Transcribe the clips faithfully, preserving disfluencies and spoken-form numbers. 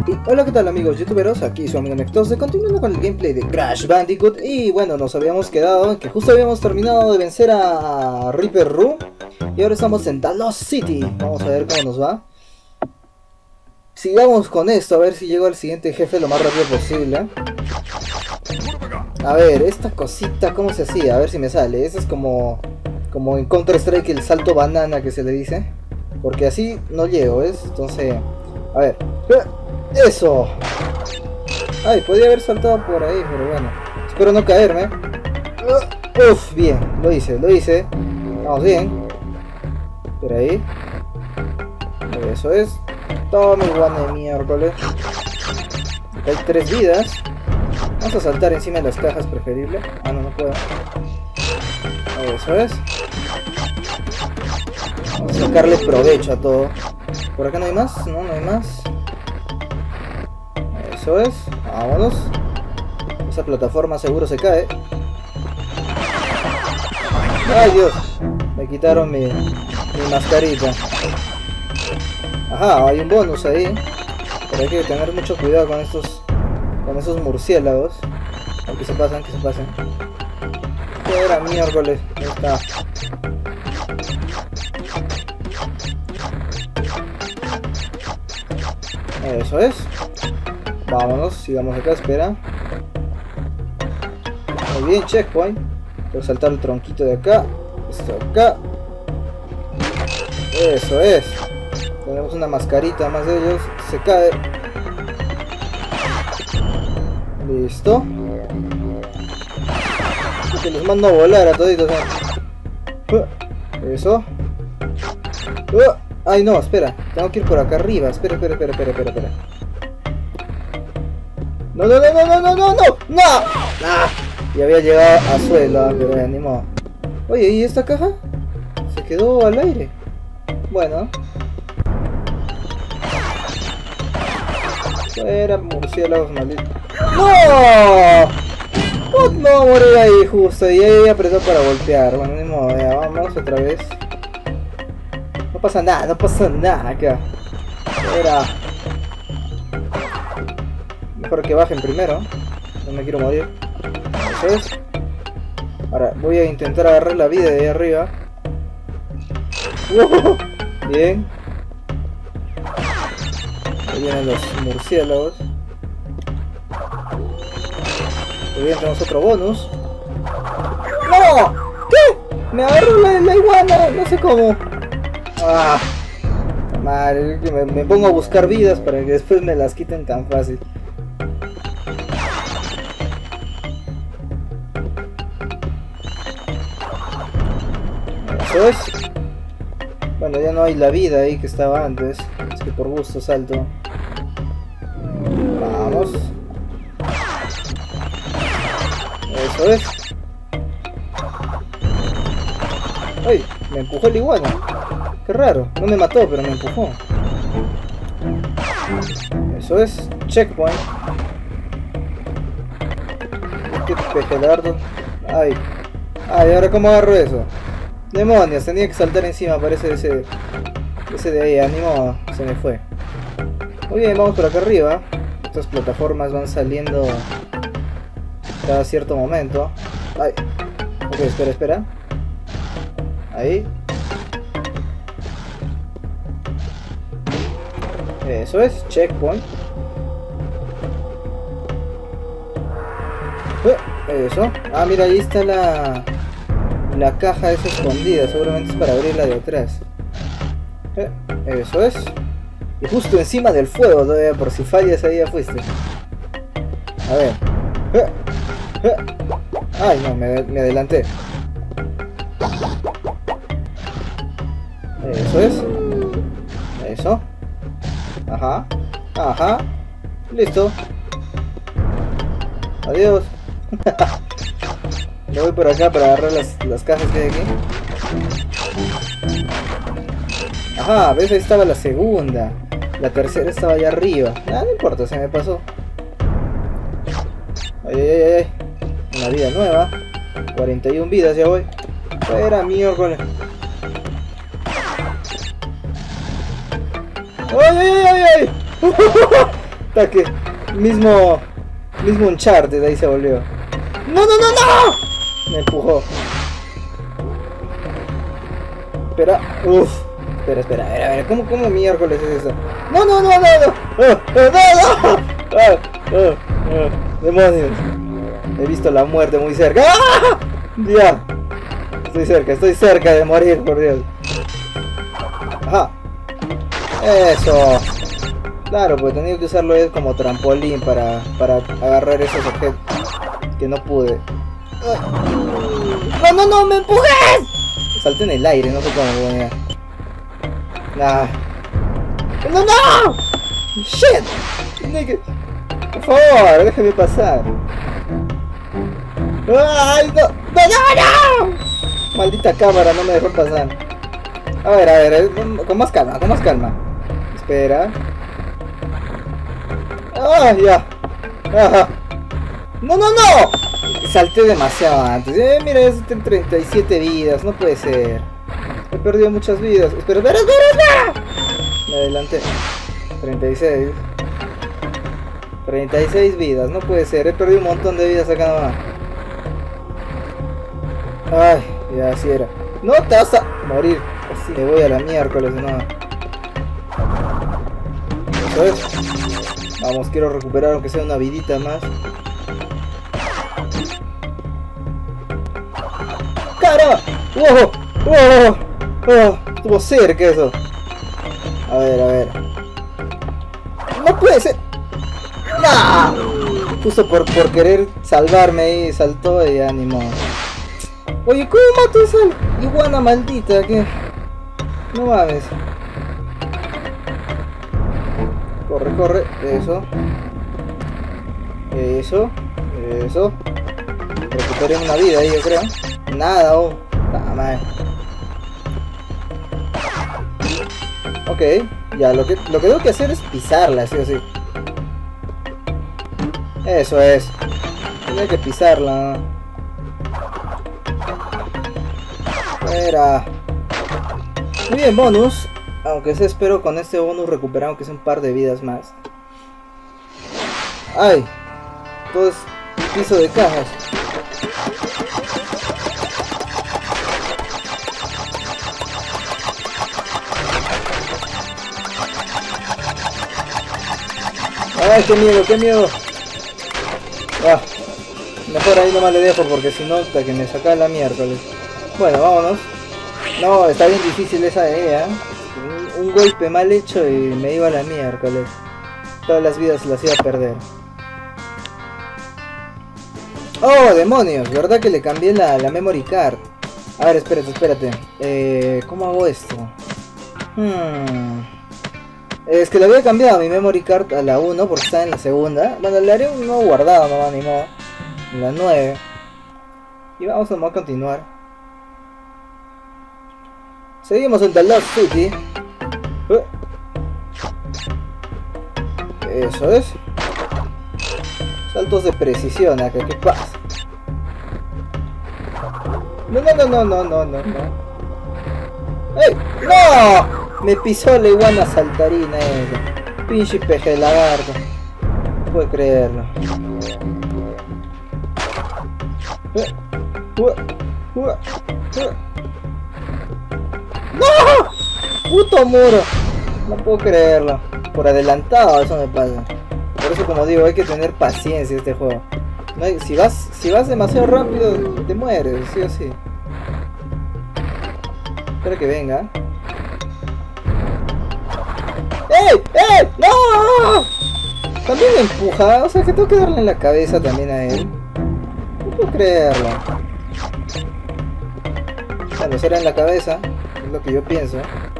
Y hola, ¿qué tal amigos youtuberos? Aquí su amigo Nectose, continuando con el gameplay de Crash Bandicoot. Y bueno, nos habíamos quedado en que justo habíamos terminado de vencer a Ripper Roo. Y ahora estamos en Talos City. Vamos a ver cómo nos va. Sigamos con esto, a ver si llego al siguiente jefe lo más rápido posible. A ver, esta cosita, ¿cómo se hacía? A ver si me sale. Eso es como, como en Counter Strike, el salto banana que se le dice. Porque así no llego, ¿ves? Entonces, a ver. ¡Eso! Ay, podría haber saltado por ahí, pero bueno. Espero no caerme. Uf, bien, lo hice, lo hice. Vamos bien. Por ahí. Eso es. Toma mi guana de miércoles. Acá hay tres vidas. Vamos a saltar encima de las cajas, preferible. Ah, no, no puedo. Eso es. Vamos a sacarle provecho a todo. ¿Por acá no hay más? No, no hay más. Eso es. Vámonos. Esa plataforma seguro se cae. ¡Ay, Dios! Me quitaron mi, mi mascarita. Ajá, hay un bonus ahí. Pero hay que tener mucho cuidado con estos con esos murciélagos. Aunque se pasan, que se pasen. ¿Qué era miércoles? Ahí está. Eso es. Vámonos, sigamos acá, espera. Muy bien, checkpoint. Voy a saltar el tronquito de acá. Esto acá. Eso es. Tenemos una mascarita más de ellos. Se cae. Listo. Que los mando a volar a toditos. Eso. Ay, no, espera. Tengo que ir por acá arriba. Espera, espera, espera, espera, espera, espera. No, no, no, no, no, no, no, no. No. Ah, y había llegado a suelo, pero me animó. Oye, ¿y esta caja? Se quedó al aire. Bueno. Era murciélagos malditos. ¡No! Oh, no, morí ahí justo. Y ahí apretó para golpear. Bueno, ni modo, ya, vamos otra vez. No pasa nada, no pasa nada acá. Era. Mejor que bajen primero. No me quiero morir. Eso es. Ahora voy a intentar agarrar la vida de ahí arriba. ¡Uh! Bien. Ahí vienen los murciélagos. Muy bien, tenemos otro bonus. ¡No! ¿Qué? Me agarró la, la iguana, no sé cómo. Ah, madre, me, me pongo a buscar vidas para que después me las quiten tan fácil. Eso es. Bueno, ya no hay la vida ahí que estaba antes. Es que por gusto salto. Vamos. Eso es. ¡Ay! Me empujó el iguana. Qué raro. No me mató, pero me empujó. Eso es. Checkpoint. Qué pejelardo. Ay. Ay, ¿ahora cómo agarro eso? Demonios, tenía que saltar encima, parece ese. Ese de ahí, ánimo, se me fue. Muy bien, vamos por acá arriba. Estas plataformas van saliendo cada cierto momento. Ay. Ok, espera, espera. Ahí. Eso es, checkpoint. Eso. Ah, mira, ahí está la la caja esa escondida. Seguramente es para abrirla de atrás. Eso es. Y justo encima del fuego todavía, por si fallas ahí ya fuiste. A ver. Ay, no, me, me adelanté. Eso es. Eso. Ajá. Ajá. Listo. Adiós. Me voy por acá para agarrar las, las cajas que hay aquí. Ajá, ves, ahí estaba la segunda. La tercera estaba allá arriba. Ah, no importa, se me pasó. Ay, ay, ay, ay. Una vida nueva. cuarenta y una vidas, ya voy. Era miércoles. ¡Ay, ay, ay, ay! Ataque. Mismo... Mismo Uncharted, ahí se volvió. ¡No, no, no, no! Me empujó. Espera. Uff. Espera, espera, a ver, a ver. ¿Cómo, cómo miércoles es eso? ¡No, no, no, no, no! ¡Oh, oh, no, no! ¡Ah, oh, oh! ¡Demonios! He visto la muerte muy cerca. ¡Ah! ¡Ya! Estoy cerca, estoy cerca de morir, por Dios. Ajá. Eso. Claro, pues tenía que usarlo él como trampolín para, para agarrar esos objetos que no pude. ¡No, no, no! ¡Me empujes! Salté en el aire, no sé cómo voy a llegar. Nah. ¡No, no! ¡Shit! Tiene que... Por favor, déjeme pasar. ¡Ay, no! ¡No, no, no! Maldita cámara, no me dejó pasar. A ver, a ver, con más calma, con más calma. Espera. ¡Ah, ya! ¡Ajá! ¡No, no, no! Salté demasiado antes. Eh, mira, es treinta y siete vidas, no puede ser. He perdido muchas vidas. Espera, espera, espera, espera. Me adelanté. treinta y seis. treinta y seis vidas, no puede ser. He perdido un montón de vidas acá nomás. Ay, ya así era. No te vas a morir. Así me voy a la miércoles de nuevo. Eso es. Vamos, quiero recuperar aunque sea una vidita más. ¡Caramba! ¡Wow! ¡Wow! ¡Oh! Estuvo cerca eso. A ver, a ver. ¡No puede ser! ¡No! Justo por, por querer salvarme ahí saltó y ánimo. Oye, ¿cómo mato a esa iguana maldita? ¿Qué? No mames. Corre, corre. Eso. Eso. Eso. Recuperé una vida ahí, yo creo. Nada, oh. Nada más. Ok. Ya, lo que, lo que tengo que hacer es pisarla, sí o sí. Eso es. Tenía que pisarla. Era. Muy bien, bonus. Aunque se espero con este bonus recuperar aunque sea un par de vidas más. Ay. Todo es piso de cajas. Ay, qué miedo, qué miedo. Ah, mejor ahí nomás le dejo porque si no hasta que me saca la miércoles. Bueno, vámonos. No, está bien difícil esa idea. Un, un golpe mal hecho y me iba a la miércoles. Todas las vidas las iba a perder. Oh, demonios, ¿verdad que le cambié la, la memory card? A ver, espérate, espérate. Eh, ¿Cómo hago esto? Hmm... Es que le había cambiado mi memory card a la uno porque está en la segunda. Bueno, le haré un nuevo guardado, no, ni modo. En la nueve. Y vamos a continuar. Seguimos en The Lost City. Eso es. Saltos de precisión acá, ¿qué pasa? No, no, no, no, no, no, no, no. ¡Ey! ¡No! Me pisó la iguana saltarina esa. Pinche peje de lagarto. No puedo creerlo. ¡No! ¡Puto muro! No puedo creerlo. Por adelantado eso me pasa. Por eso, como digo, hay que tener paciencia en este juego. No hay, si vas si vas demasiado rápido, te mueres, sí o sí. Espera que venga. ¡Ey! ¡Ey! ¡No! También me empuja, o sea que tengo que darle en la cabeza también a él. No puedo creerlo. Bueno, será en la cabeza, es lo que yo pienso.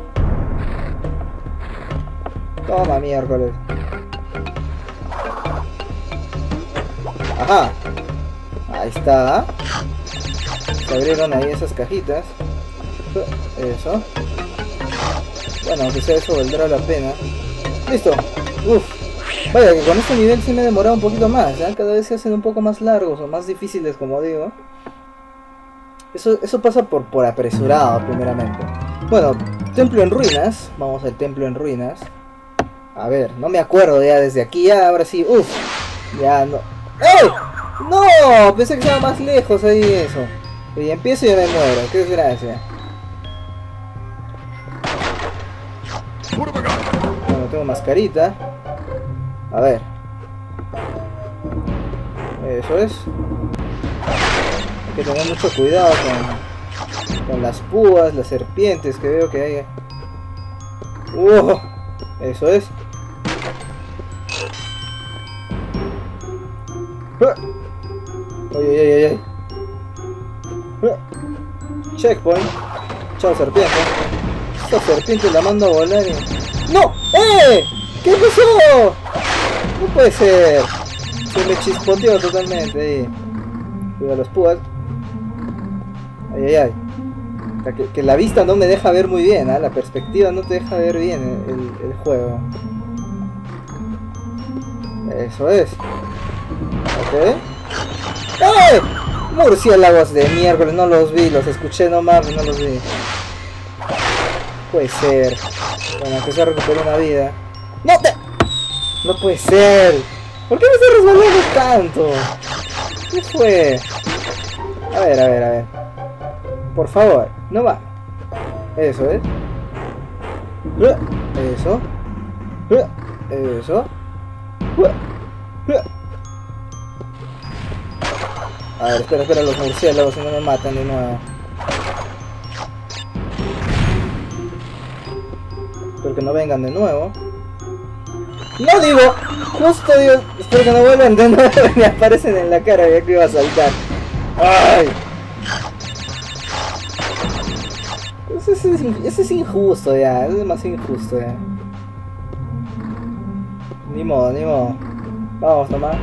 Toma, miércoles. Ajá. Ahí está. Se abrieron ahí esas cajitas. Eso. Bueno, aunque sea eso, valdrá la pena. Listo. Uf. Vaya, que con este nivel sí me he demorado un poquito más, ¿eh? Cada vez se hacen un poco más largos o más difíciles, como digo. Eso, eso pasa por, por apresurado, primeramente. Bueno, templo en ruinas. Vamos al templo en ruinas. A ver, no me acuerdo ya desde aquí, ya, ahora sí, uff. Ya no. ¡Ey! ¡No! Pensé que estaba más lejos ahí eso. Y empiezo y ya me muero, qué desgracia. Bueno, tengo mascarita. A ver. Eso es. Hay que tener mucho cuidado con, con las púas, las serpientes que veo que hay. ¡Uh! Eso es. Oye, oye, oye, oye. Checkpoint. Chao, serpiente. Esta serpiente la mando a volar y... ¡No! ¡Eh! ¿Qué pasó? No puede ser. Se me chispoteó totalmente ahí. Cuidado las púas. Ay, ay, ay. Que, que la vista no me deja ver muy bien, ¿eh? La perspectiva no te deja ver bien el, el, el juego. Eso es. Ok. ¡Eh! Murciélagos de miércoles, no los vi, los escuché nomás, no los vi. Puede ser. Bueno, aunque se recupere una vida. ¡No te! No puede ser. ¿Por qué me estoy resbalando tanto? ¿Qué fue? A ver, a ver, a ver. Por favor, no va. Eso es. Eso. Eso. A ver, espera, espera, los murciélagos si no me matan de nuevo. Espero que no vengan de nuevo. ¡No digo! Justo digo, espero que no vuelvan de nuevo y me aparecen en la cara ya que iba a saltar. ¡Ay! Eso es, eso es injusto ya, es demasiado injusto ya. Ni modo, ni modo. Vamos nomás.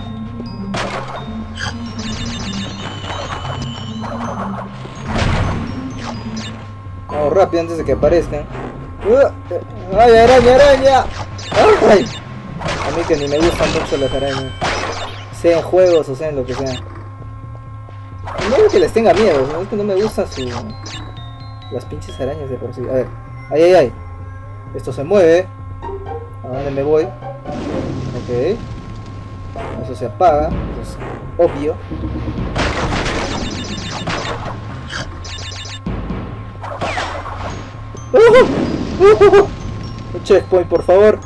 Vamos rápido antes de que aparezcan. ¡Ay, araña, araña! ¡Ay! A mí que ni me gustan mucho las arañas. Sea en juegos o sea en lo que sea. No es que les tenga miedo, no es que no me gustan su... las pinches arañas de por sí. A ver. ¡Ay, ay, ay! Esto se mueve. ¿A dónde me voy? Ok. Eso se apaga. Eso es obvio. Un checkpoint, por favor.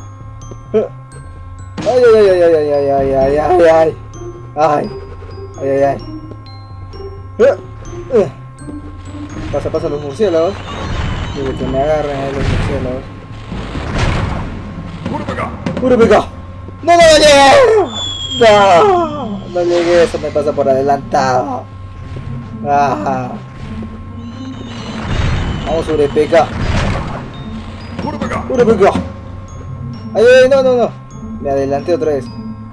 Ay, ay, ay, ay, ay, ay, ay, ay, ay, ay. Ay, ay, ay, ay. Pasa, pasa los murciélagos. Quiero que me agarren ahí los murciélagos. ¡Puro pecado! ¡No, no llegué! ¡No! No llegué, eso me pasa por adelantado. ¡Ah! Vamos sobre P K. ¡Puro pecado! ¡Ay, ay, no, no, no! Me adelanté otra vez.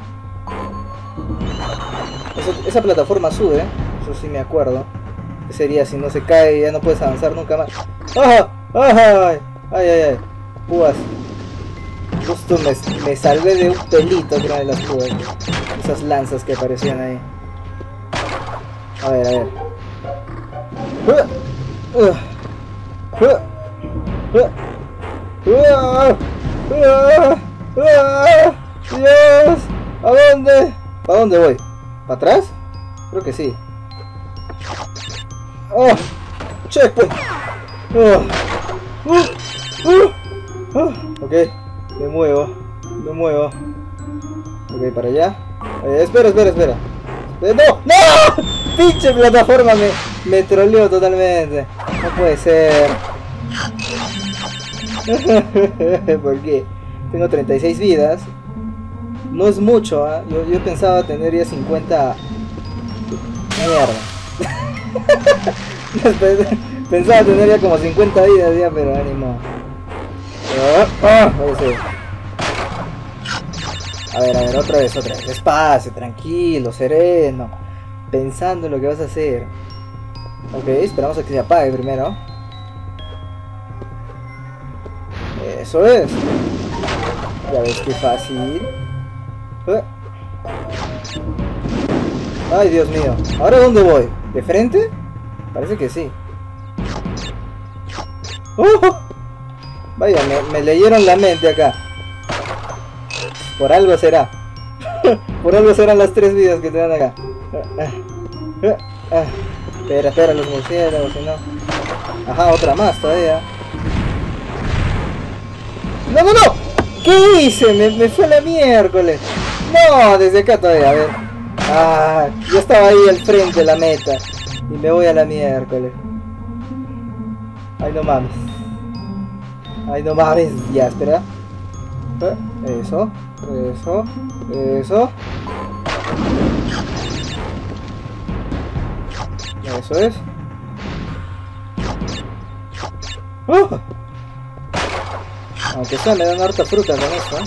Esa, esa plataforma sube, ¿eh? Eso sí me acuerdo. ¿Qué sería si no se cae y ya no puedes avanzar nunca más? ¡Ah! ¡Ay! ¡Ay, ay, ay! Púas. Justo me, me salvé de un pelito que era de las púas. Esas lanzas que aparecían ahí. A ver, a ver. Uh, uh, uh, uh, uh, uh, uh, ¡Dios! ¿A dónde? ¿A dónde voy? ¿Para atrás? Creo que sí. ¡Oh! ¡Checkpoint! Oh. Uh, uh, uh. Ok, me muevo, me muevo. Ok, para allá. Eh, espera, espera, espera. Eh, ¡No! ¡No! ¡Pinche plataforma! Me, me troleó totalmente. No puede ser. ¿Por qué? Tengo treinta y seis vidas. No es mucho, ¿eh? yo, yo pensaba tener ya cincuenta. Mierda. Pensaba tener ya como cincuenta vidas ya, pero ánimo. Ah, a ver, a ver, otra vez, otra vez. Despacio, tranquilo, sereno. Pensando en lo que vas a hacer. Ok, esperamos a que se apague primero. Eso es. Ya ves que fácil. Ay, Dios mío. ¿Ahora dónde voy? ¿De frente? Parece que sí. ¡Oh! Vaya, me, me leyeron la mente acá. Por algo será. Por algo serán las tres vidas que te dan acá. Espera, espera, los murciélagos, si no. Ajá, otra más todavía. ¡No, no, no! ¿Qué hice? Me, me fue la miércoles. No, desde acá todavía, a ver. Ah, yo estaba ahí al frente de la meta. Y me voy a la miércoles. Ay, no mames. Ay, no mames. Ya, espera. Eso, eso, eso. Eso es. ¡Oh! Aunque sea, me dan harta fruta con esto.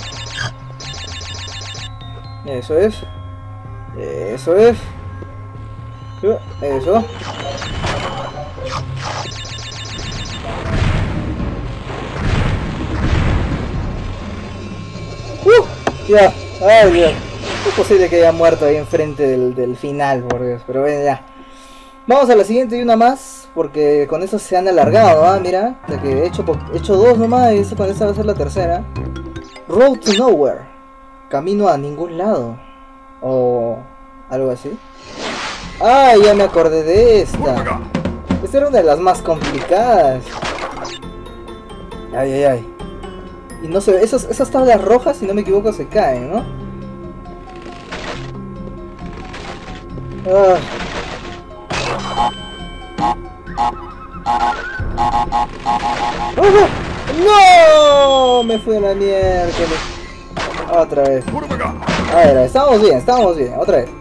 Eso es. Eso es. Eso. Uh, ya. Ay, Dios. Es posible que haya muerto ahí enfrente del, del final, por Dios. Pero bueno, ya. Vamos a la siguiente y una más. Porque con eso se han alargado, ¿ah? Mira. De que he hecho, he hecho dos nomás y con esta va a ser la tercera. Road to Nowhere. Camino a ningún lado. O algo así. Ah, ya me acordé de esta. Esta era una de las más complicadas. Ay, ay, ay. Y no se ve, esas, esas tablas rojas, si no me equivoco, se caen, ¿no? Ah. ¡Oh! ¡No! Me fui a la mierda. Otra vez. A ver, estamos bien, estamos bien. Otra vez.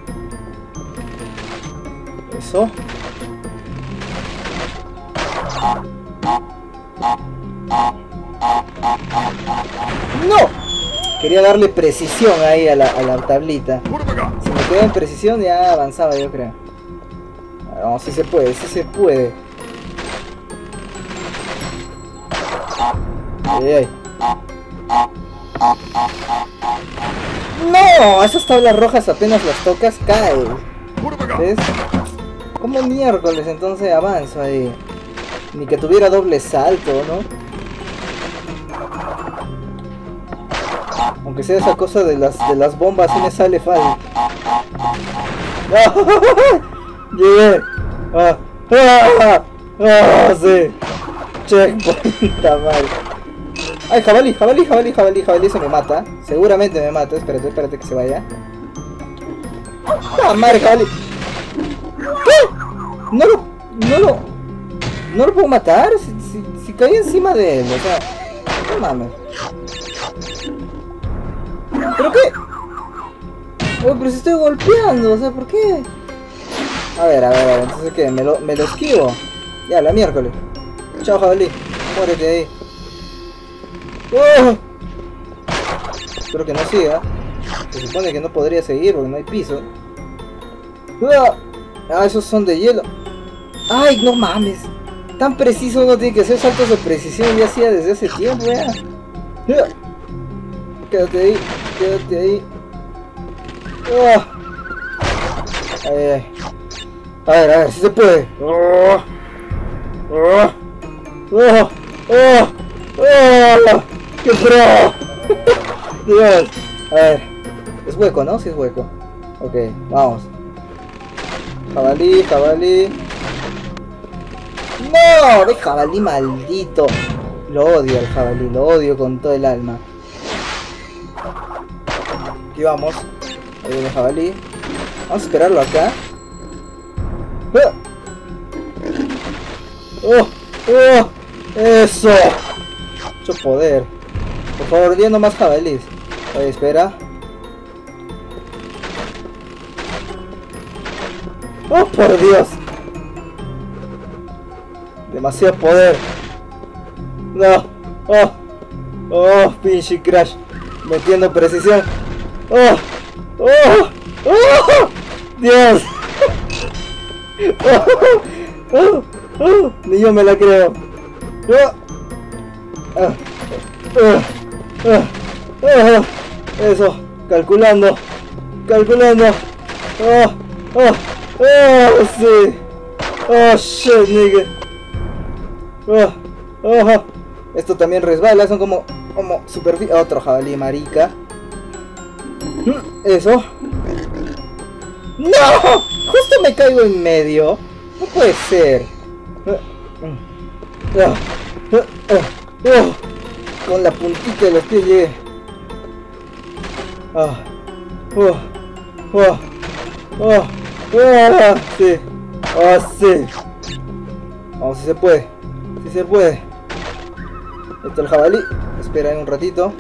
Eso. ¡No! Quería darle precisión ahí a la, a la tablita. Si me quedaba en precisión ya avanzaba, yo creo. No, sí se puede, sí se puede. Ay, ay. ¡No! Esas tablas rojas apenas las tocas caen. ¿Ves? ¿Cómo miércoles entonces avanzo ahí? Ni que tuviera doble salto, ¿no? Aunque sea esa cosa de las de las bombas, sí me sale fácil. Llegué. Ah, ah, ah, sí. Checkpoint, mal. Ay, jabalí, jabalí, jabalí, jabalí, jabalí, se me mata. Seguramente me mata. Espérate, espérate que se vaya. Ah, madre, jabalí. ¿Qué? No lo, no lo, no lo puedo matar. Si, si, si caí encima de él, o sea, no mames. ¿Pero qué? Oh, pero si estoy golpeando, o sea, ¿por qué? A ver, a ver, a ver, entonces ¿qué? ¿Me lo, me lo esquivo? Ya, la miércoles. Chao, jabalí. Muérete ahí. ¡Oh! Espero que no siga. Se supone que no podría seguir porque no hay piso. Ah, esos son de hielo. ¡Ay, no mames! Tan preciso uno tiene que hacer saltos de precisión. Ya hacía desde hace tiempo, ya. Quédate ahí, quédate ahí. Oh. Ay, ay. A ver, a ver, si se puede. Oh. Oh. Oh. Oh. Oh. ¡Qué pro! Dios. A ver. Es hueco, ¿no? Sí es hueco. Ok, vamos. Jabalí, jabalí. ¡No! ¡Ve jabalí maldito! Lo odio al jabalí, lo odio con todo el alma. Aquí vamos. Ahí viene el jabalí. Vamos a esperarlo acá. ¡Oh! ¡Oh! ¡Eso! Mucho poder. Por favor, viendo más jabalís. Oye, espera. ¡Oh, por Dios! Demasiado poder. No. Oh. Oh, pinche crash. Metiendo precisión. Oh. Oh. Oh. Dios. Oh. Oh. Oh. Ni yo me la creo. Oh. Ah. Oh. Oh. Oh. Eso. Calculando. Calculando. Oh. Oh. Oh, sí. Oh, shit, nigga. Oh, oh. Esto también resbala, son como, como superficie. Otro jabalí, marica. Eso. ¡No! Justo me caigo en medio. No puede ser. Con la puntita de los pies llegué. Oh, oh, oh, oh, oh, sí, oh, sí. Vamos, si se puede, si se puede. Ahí está el jabalí. Espera un ratito.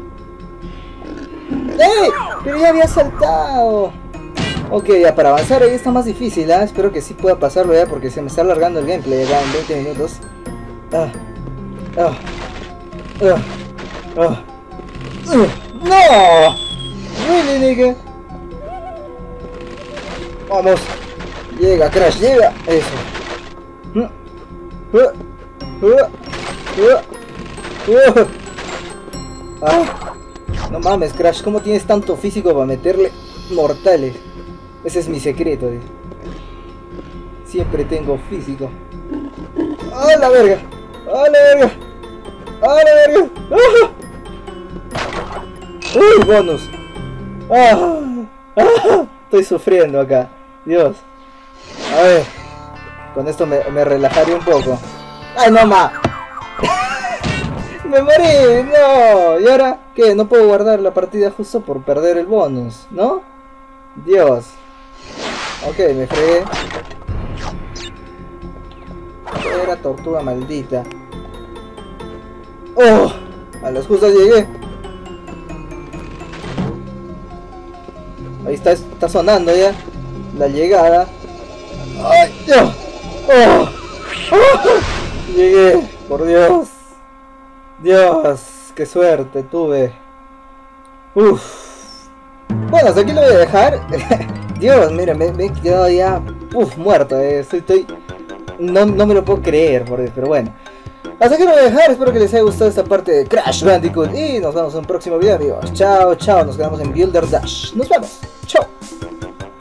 ¡Ey! Pero ya había saltado. Ok, ya para avanzar ahí está más difícil, ¿eh? Espero que sí pueda pasarlo ya porque se me está alargando el gameplay ya en veinte minutos. Ah, ah, ah, ah, uh, ¡no! Really, nigga. Vamos. Llega, Crash, llega. Eso. Uh, uh, uh, uh. Ah. No mames, Crash, ¿cómo tienes tanto físico para meterle mortales? Ese es mi secreto, ¿eh? Siempre tengo físico. ¡Ah, la verga! ¡Ah, la verga! ¡Ah, la verga! ¡Ah! ¡Uy, bonus! ¡Ah! ¡Ah! Estoy sufriendo acá. Dios. A ver. Con esto me, me relajaré un poco. ¡Ay, no más! ¡Me morí! ¡No! ¿Y ahora qué? No puedo guardar la partida justo por perder el bonus, ¿no? Dios. Ok, me fregué. Era tortuga maldita. ¡Oh! A las justas llegué. Ahí está, está sonando ya la llegada. ¡Ay, Dios! ¡Oh! ¡Oh! Llegué, por Dios. Dios, qué suerte tuve. Uff. Bueno, hasta aquí lo voy a dejar. Dios, mira, me, me he quedado ya uf, muerto. Eh. Estoy, estoy... No, no me lo puedo creer, pero bueno. Hasta aquí lo voy a dejar. Espero que les haya gustado esta parte de Crash Bandicoot. Y nos vemos en un próximo video, amigos. Chao, chao. Nos quedamos en Builder Dash. Nos vemos.